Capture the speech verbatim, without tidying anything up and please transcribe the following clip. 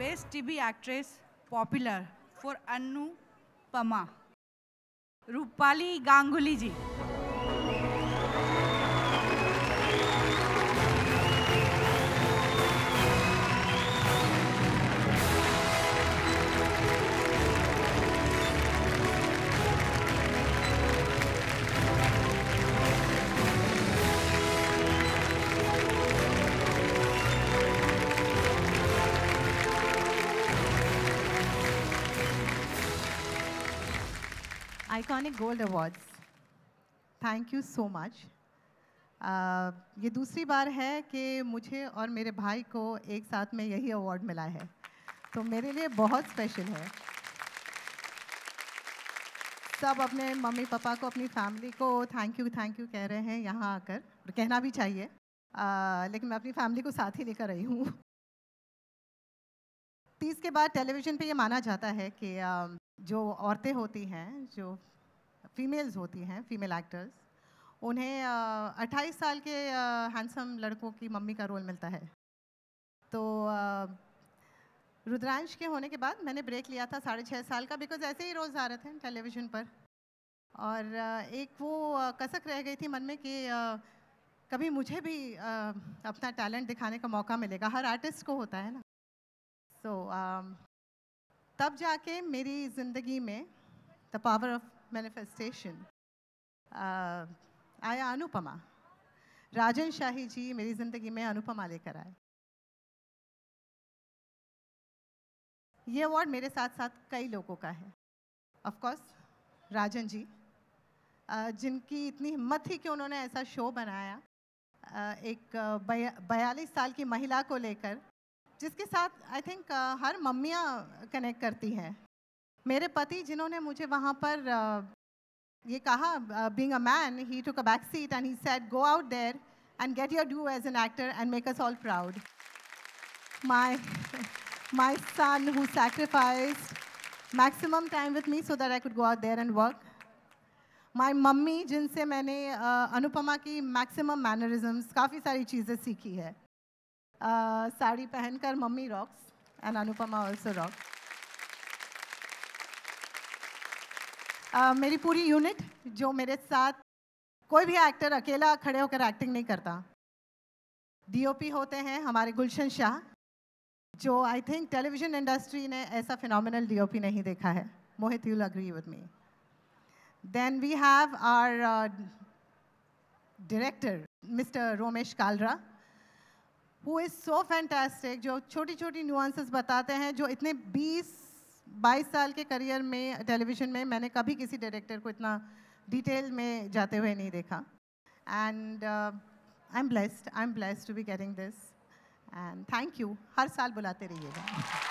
Best T V Actress Popular for Anupama, Rupali Ganguly ji. Iconic gold awards, thank you so much. ये दूसरी बार है कि मुझे और मेरे भाई को एक साथ में यही अवार्ड मिला है, तो मेरे लिए बहुत स्पेशल है। सब अपने मम्मी पापा को, अपनी फैमिली को थैंक यू थैंक यू कह रहे हैं यहाँ आकर, और कहना भी चाहिए, uh, लेकिन मैं अपनी फैमिली को साथ ही लेकर आई हूँ। तीस के बाद टेलीविज़न पे ये माना जाता है कि uh, जो औरतें होती हैं, जो फीमेल्स होती हैं, फीमेल एक्टर्स, उन्हें अट्ठाईस साल के हैंडसम लड़कों की मम्मी का रोल मिलता है। तो रुद्रांश के होने के बाद मैंने ब्रेक लिया था साढ़े छः साल का, बिकॉज ऐसे ही रोज़ आ रहे थे टेलीविज़न पर, और एक वो कसक रह गई थी मन में कि कभी मुझे भी अपना टैलेंट दिखाने का मौका मिलेगा, हर आर्टिस्ट को होता है ना। सो so, तब जाके मेरी ज़िंदगी में द पावर ऑफ मैनिफेस्टेशन आया अनुपमा। राजन शाही जी मेरी ज़िंदगी में अनुपमा लेकर आए। ये अवार्ड मेरे साथ साथ कई लोगों का है। Of course Rajan ji, uh, जिनकी इतनी हिम्मत थी कि उन्होंने ऐसा शो बनाया, uh, एक बयालीस साल की महिला को लेकर, जिसके साथ आई थिंक uh, हर मम्मियाँ कनेक्ट करती हैं। मेरे पति जिन्होंने मुझे वहाँ पर uh, ये कहा, being a man, he took a back seat and he said, go out there and get your due as an actor and make us all proud. My my son who sacrificed maximum time with me so that I could go out there and work. My mummy, जिनसे मैंने uh, Anupama की maximum mannerisms, काफ़ी सारी चीज़ें सीखी है। uh, sari पहनकर mummy rocks and Anupama also rocks. Uh, मेरी पूरी यूनिट, जो मेरे साथ, कोई भी एक्टर अकेला खड़े होकर एक्टिंग नहीं करता। डीओपी होते हैं हमारे गुलशन शाह, जो आई थिंक टेलीविज़न इंडस्ट्री ने ऐसा फिनोमिनल डीओपी नहीं देखा है। Mohit, you will agree with me. Then we have our director mister Romesh Kalra, who is so fantastic, जो छोटी छोटी नुआंसेस बताते हैं, जो इतने बीस बाईस साल के करियर में टेलीविज़न में मैंने कभी किसी डायरेक्टर को इतना डिटेल में जाते हुए नहीं देखा। And I am blessed I am blessed to be getting this, and thank you. हर साल बुलाते रहिएगा।